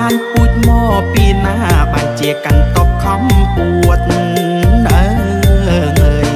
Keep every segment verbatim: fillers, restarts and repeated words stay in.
បានពូជមកពីណាបានជាកាន់តបខំអួតអើយ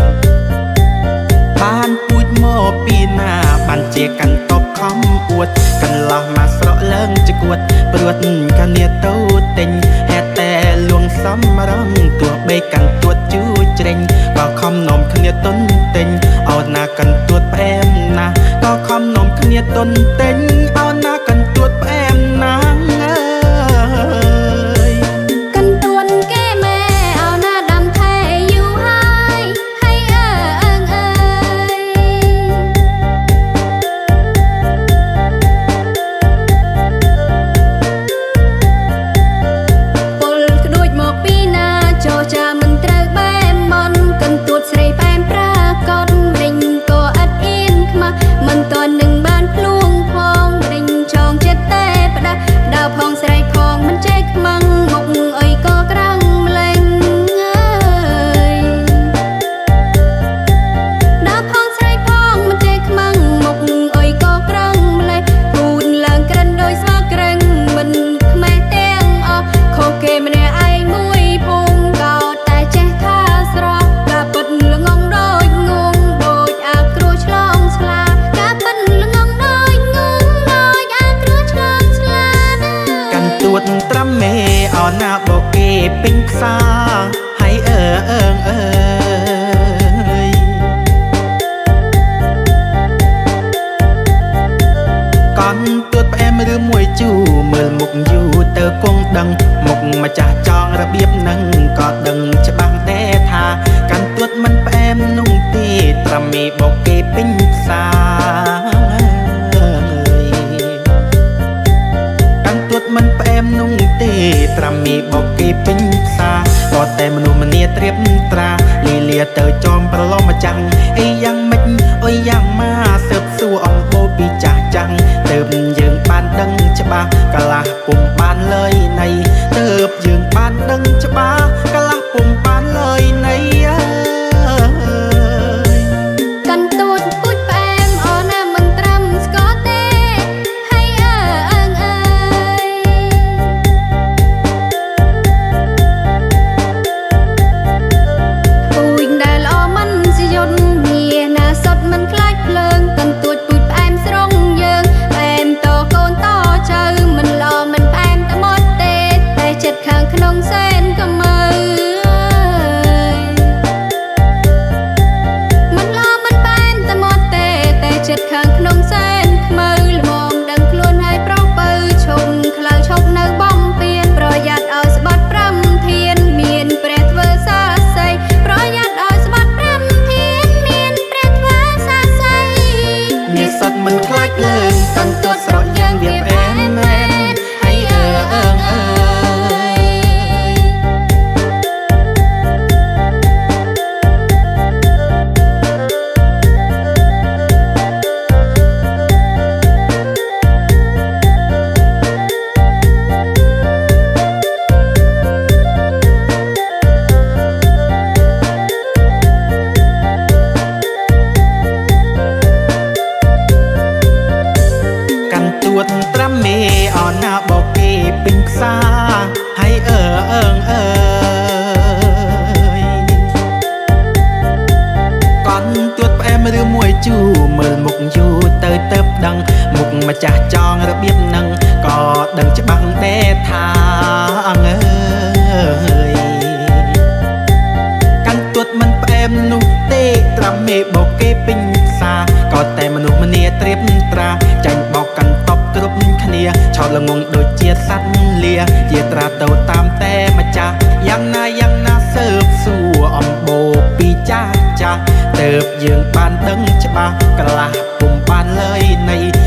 បានពូជមកពីណាបានជាកាន់តបខំអួតកន្លោះមកស្រកឡើងជគួតព្រួតគ្នាទៅទិញហេតុតែលួងសំរងទោះបីកាន់ទួតជួជ្រេញក៏ខំនំគ្នាទុនទិញអោណាកាន់ទួតផ្អែមណាក៏ខំនំគ្នាទុនទិញអោណាកាន់ទួតផ្អែមណាអើយកាន់ទួនគេម៉ែអោណាដាំថែយូរហើយហើយអើអើងអើយពលក្ដួចមកពីណាចោចាមិនត្រូវបែមមន់កាន់ទួតស្រីផ្អែមប្រាកដម្ដេញក៏អត់អៀនខ្មាស់មិនតន់នឹងបានភ្លួងផងម្ដេញចងចិត្តតែផ្ដាស់ដើរផងស្រែកផងមិនចេះខ្មាំងមុខអីក៏ក្រាំងម្លេងអើយដើរផងស្រែកផងមិនចេះខ្មាំងមុខអីក៏ក្រាំងម្លេងពូនឡើងក្រិនដោយស្វាក្រឹងមិនខ្មេះទាំងអស់ខុសគេម្នាក់ឯងមួយភូមិក៏តែចេះថាស្រស់ការពិតល្ងងដូចងងដូចអាគ្រោះឆ្លងស្លាការពិតល្ងងដូចងងដូចអាគ្រោះឆ្លងស្លាកាន់ទួតត្រាំមេអោណាបោកគេពេញផ្សារហើយអើអើងអើយកន់ទួតផ្អែមឬមួយជូរមើលមុខយូរទៅគង់ដឹងមុខម្ចាស់ចងរបៀបនឹងក៏ដឹងច្បាស់ដែរថាកាន់ទួតមិនផ្អែមនោះទេត្រាំមេបោកគេពេញផ្សារកាន់ទួតមិនផ្អែមនោះទេត្រាំមេបោកគេពេញផ្សារក៏តែមនុស្សម្នាត្រៀបត្រាលីលាទៅចំប្រឡំម្ចាំងអីយ៉ាងម៉េចអុយយ៉ាងម៉ាសើបសួរអង្គបោពីចាស់ចាំងទើបយើងបានដឹងច្បាស់កន្លះពុំបានលើយនៃទើបយើងបានដឹងច្បាស់កន្លះពុំបានលើយនៃអើយកាន់ទួតពូជផ្អែមអោណាមិនត្រាំស្គាល់ទេហើយអើអើងអើយពូជដែលល្អមិនសយន្តមានណាសុតមិនខ្លាចភ្លើងកាន់ទួតពូជផ្អែមស្រងយើងផ្អែមតកូនតចៅមិនល្អមិនផ្អែមតែមាត់ទេតែចិត្តខាងក្នុងសែនក៏មើមិនល្អមិនផ្អែមតែមាត់ទេតែចិត្តខាងក្នុងសែនខ្មៅល្មមដឹងខ្លួនហើយប្រុសបើឈុំខ្លៅឈប់នៅបំពេញប្រយ័ត្នឲ្យស្បាត់ប្រាំធានមានព្រះធ្វើសាស័យប្រយ័ត្នឲ្យស្បាត់ប្រាំធានមានព្រះធ្វើសាស័យនេះសត្វមិនខ្លាចលើងកាន់ទួតស្រកយ៉ាងវាផ្អែមមែនហើយអើអើងអើយកាន់ទួតត្រាំមេអោណាបោកគេពេញផ្សារហើយអើអើងអើយកន់ទួតផ្អែមឬមួយជូរមើលមុខយូរទៅទៅដឹងមុខម្ចាស់ចងរបៀបនឹងក៏ដឹងច្បាស់ដែរថាអងអើយកាន់ទួតមិនផ្អែមនោះទេត្រាំមេបោកគេពេញផ្សារក៏តែមនុស្សម្នាត្រៀបត្រាចាញ់បោកកាន់តបគ្រប់គ្នាឆោតល្ងងដូចជាសត្វលាជាត្រាទៅតាមតែម្ចាស់យ៉ាងណាយ៉ាងណាសើបសួរអំបូរពីចាស់ចាស់ទើបយើងបានដឹងច្បាស់កន្លះពុំបានលើយនៃ